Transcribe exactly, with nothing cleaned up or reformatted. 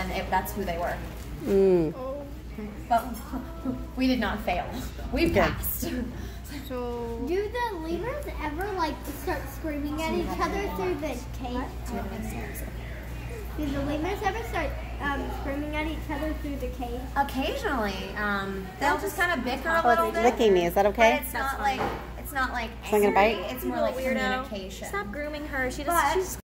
then it, that's who they were. Mm. But we did not fail. We Okay. passed. So, do the lemurs ever like start screaming at each other through the cage? Do the lemurs ever start um, screaming at each other through the cage? Occasionally, um, they'll just kind of bicker a Oh, little it's bit. licking me. Is that okay? But it's not like it's not like not gonna angry. bite? It's more like Weirdo. communication. Stop grooming her. She But- just she's